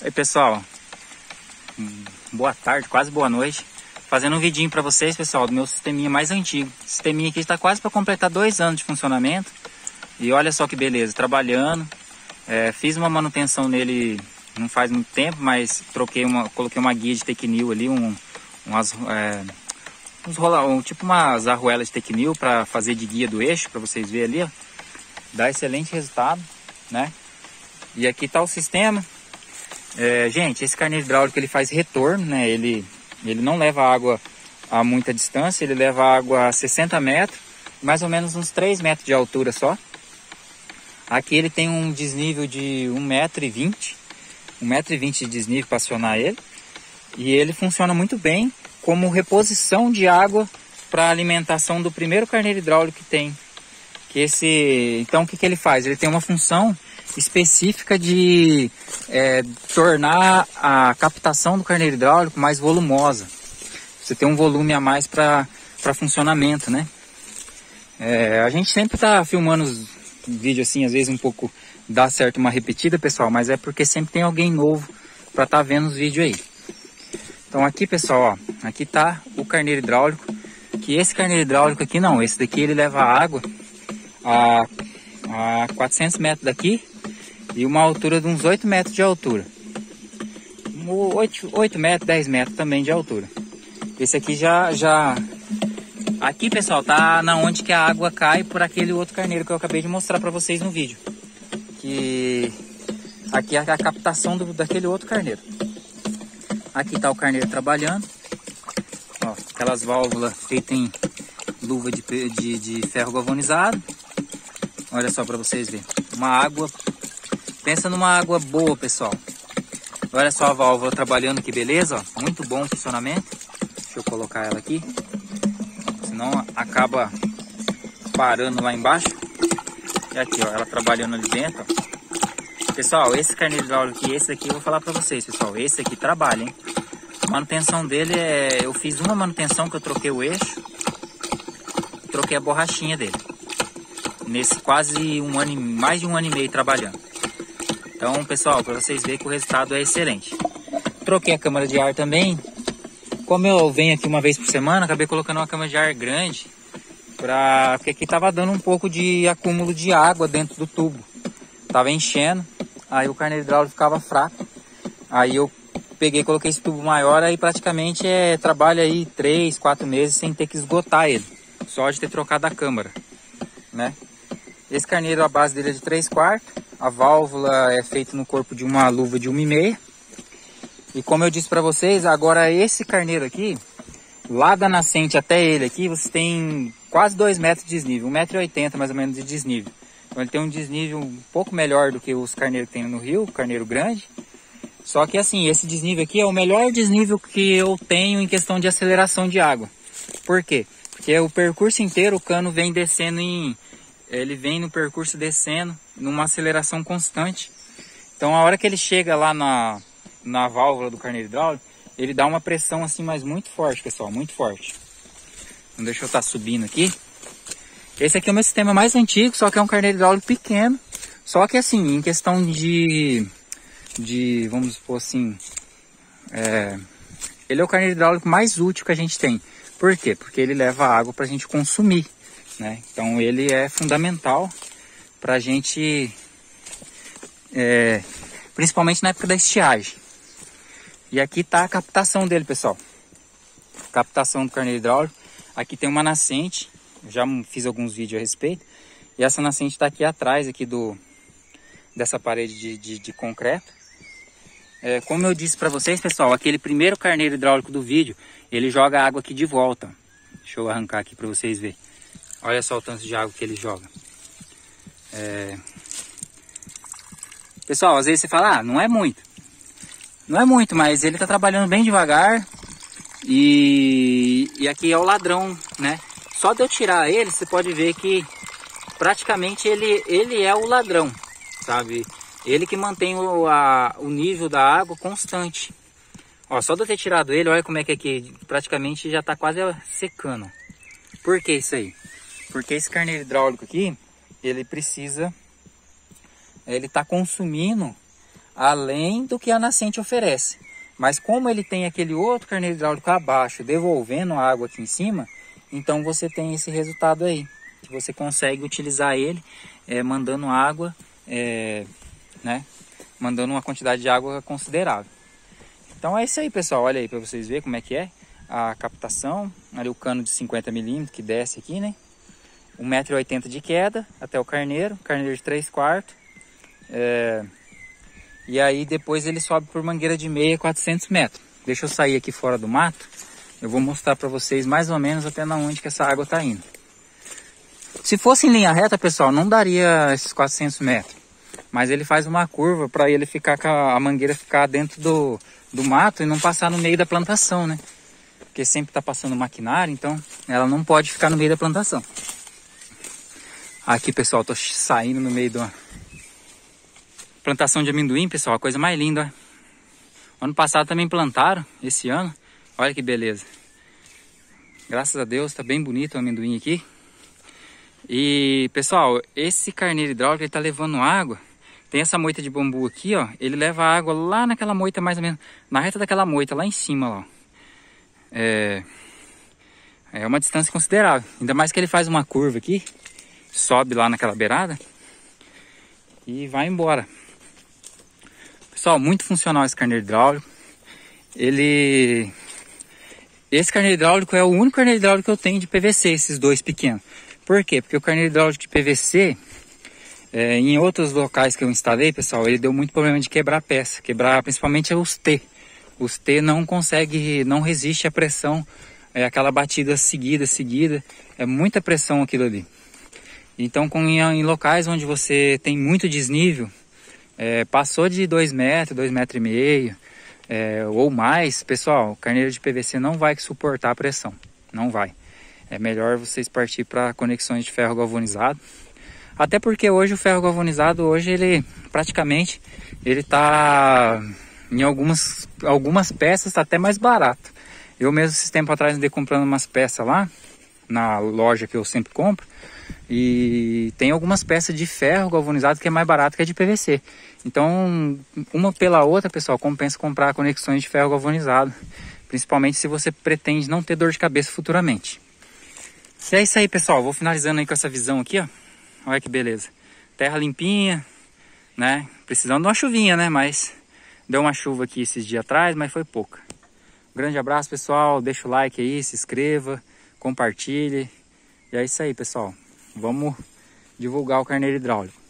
Oi pessoal, boa tarde, quase boa noite. Fazendo um vidinho para vocês, pessoal, do meu sisteminha mais antigo. O sisteminha aqui está quase para completar 2 anos de funcionamento. E olha só que beleza, trabalhando. Fiz uma manutenção nele não faz muito tempo, mas coloquei uma guia de Tecnil ali, tipo umas arruelas de Tecnil para fazer de guia do eixo, para vocês verem ali, ó. Dá excelente resultado, né? E aqui está o sistema. Gente, esse carneiro hidráulico ele faz retorno, né? Ele não leva água a muita distância, ele leva água a 60 metros, mais ou menos uns 3 metros de altura só. Aqui ele tem um desnível de 1,20 m de desnível para acionar ele. E ele funciona muito bem como reposição de água para alimentação do primeiro carneiro hidráulico que tem. Então o que ele faz? Ele tem uma função específica de tornar a captação do carneiro hidráulico mais volumosa. Você tem um volume a mais para funcionamento, né? A gente sempre está filmando os vídeos assim, às vezes um pouco dá certo uma repetida, pessoal, mas é porque sempre tem alguém novo para estar vendo os vídeos aí. Então aqui, pessoal, ó, aqui tá o carneiro hidráulico, que esse carneiro hidráulico aqui não, esse daqui ele leva água a 400 metros daqui e uma altura de uns 8 metros de altura. 8 metros, 10 metros também de altura. Esse aqui já... Aqui, pessoal, tá na onde que a água cai por aquele outro carneiro que eu acabei de mostrar para vocês no vídeo. Que aqui é a captação daquele outro carneiro. Aqui tá o carneiro trabalhando. Ó, aquelas válvulas feitas em luva de ferro galvanizado. Olha só para vocês verem. Uma água. Pensa numa água boa, pessoal. Olha só a válvula trabalhando, que beleza, ó. Muito bom o funcionamento. Deixa eu colocar ela aqui. Senão acaba parando lá embaixo. E aqui, ó, ela trabalhando ali dentro, ó. Pessoal, esse carneiro hidráulico aqui, esse aqui eu vou falar pra vocês, pessoal. Esse aqui trabalha, hein? A manutenção dele eu fiz uma manutenção que eu troquei o eixo. Troquei a borrachinha dele. Nesse quase mais de um ano e meio trabalhando. Então, pessoal, para vocês verem que o resultado é excelente. Troquei a câmara de ar também. Como eu venho aqui uma vez por semana, acabei colocando uma câmara de ar grande. Porque aqui tava dando um pouco de acúmulo de água dentro do tubo. Tava enchendo, aí o carneiro hidráulico ficava fraco. Aí eu peguei e coloquei esse tubo maior, aí praticamente trabalha aí 3, 4 meses sem ter que esgotar ele. Só de ter trocado a câmara, né? Esse carneiro, a base dele é de 3/4. A válvula é feita no corpo de uma luva de 1,5 m. E como eu disse para vocês, agora esse carneiro aqui, lá da nascente até ele aqui, você tem quase 2 metros de desnível, 1,80 m mais ou menos de desnível. Então ele tem um desnível um pouco melhor do que os carneiros que tem no rio, o carneiro grande. Só que assim, esse desnível aqui é o melhor desnível que eu tenho em questão de aceleração de água. Por quê? Porque o percurso inteiro o cano vem descendo ele vem no percurso descendo numa aceleração constante. Então a hora que ele chega lá na válvula do carneiro hidráulico, ele dá uma pressão assim, mas muito forte, pessoal, muito forte. Então deixa eu estar subindo aqui. Esse aqui é o meu sistema mais antigo, só que é um carneiro hidráulico pequeno. Só que assim, em questão de vamos supor assim, ele é o carneiro hidráulico mais útil que a gente tem. Por quê? Porque ele leva água para a gente consumir, né? Então ele é fundamental para a gente, principalmente na época da estiagem. E aqui está a captação dele, pessoal. Captação do carneiro hidráulico. Aqui tem uma nascente. Eu já fiz alguns vídeos a respeito. E essa nascente está aqui atrás aqui dessa parede de concreto. Como eu disse para vocês, pessoal, aquele primeiro carneiro hidráulico do vídeo, ele joga água aqui de volta. Deixa eu arrancar aqui para vocês verem. Olha só o tanto de água que ele joga. Pessoal, às vezes você fala, não é muito. Não é muito, mas ele está trabalhando bem devagar. E aqui é o ladrão, né? Só de eu tirar ele, você pode ver que praticamente ele é o ladrão, sabe? Ele que mantém o nível da água constante. Ó, só de eu ter tirado ele, olha como é que aqui praticamente já está quase secando. Por que isso aí? Porque esse carneiro hidráulico aqui, ele está consumindo além do que a nascente oferece. Mas como ele tem aquele outro carneiro hidráulico abaixo, devolvendo a água aqui em cima, então você tem esse resultado aí, que você consegue utilizar ele mandando água, né? Mandando uma quantidade de água considerável. Então é isso aí, pessoal. Olha aí para vocês verem como é que é a captação. Ali o cano de 50 mm que desce aqui, né? 1,80 m de queda até o carneiro de 3/4. E aí depois ele sobe por mangueira de meia 400 metros. Deixa eu sair aqui fora do mato. Eu vou mostrar para vocês mais ou menos até onde que essa água está indo. Se fosse em linha reta, pessoal, não daria esses 400 metros. Mas ele faz uma curva para ele ficar com a mangueira ficar dentro do mato e não passar no meio da plantação, né? Porque sempre está passando maquinário, então ela não pode ficar no meio da plantação. Aqui, pessoal, estou saindo no meio da plantação de amendoim, pessoal, a coisa mais linda. Ó. Ano passado também plantaram, esse ano. Olha que beleza. Graças a Deus, está bem bonito o amendoim aqui. E, pessoal, esse carneiro hidráulico, ele está levando água. Tem essa moita de bambu aqui, ó. Ele leva água lá naquela moita, mais ou menos, na reta daquela moita, lá em cima, ó. É uma distância considerável. Ainda mais que ele faz uma curva aqui. Sobe lá naquela beirada. E vai embora. Pessoal, muito funcional esse carneiro hidráulico. Esse carneiro hidráulico é o único carneiro hidráulico que eu tenho de PVC, esses dois pequenos. Por quê? Porque o carneiro hidráulico de PVC... em outros locais que eu instalei, pessoal, ele deu muito problema de quebrar peça. Quebrar principalmente os T. Os T não resiste à pressão. Aquela batida seguida. É muita pressão aquilo ali. Então, em locais onde você tem muito desnível, passou de 2 metros, 2,5 metros, ou mais, pessoal, o carneiro de PVC não vai suportar a pressão. Não vai. É melhor vocês partir para conexões de ferro galvanizado. Até porque hoje o ferro galvanizado, ele praticamente, ele tá em algumas peças tá até mais barato. Eu mesmo, esse tempo atrás, andei comprando umas peças lá, na loja que eu sempre compro. E tem algumas peças de ferro galvanizado que é mais barato que a de PVC. Então, uma pela outra, pessoal, compensa comprar conexões de ferro galvanizado. Principalmente se você pretende não ter dor de cabeça futuramente. E é isso aí, pessoal. Vou finalizando aí com essa visão aqui, ó. Olha que beleza. Terra limpinha, né? Precisando de uma chuvinha, né? Mas deu uma chuva aqui esses dias atrás, mas foi pouca. Grande abraço, pessoal. Deixa o like aí, se inscreva, compartilhe. E é isso aí, pessoal. Vamos divulgar o carneiro hidráulico.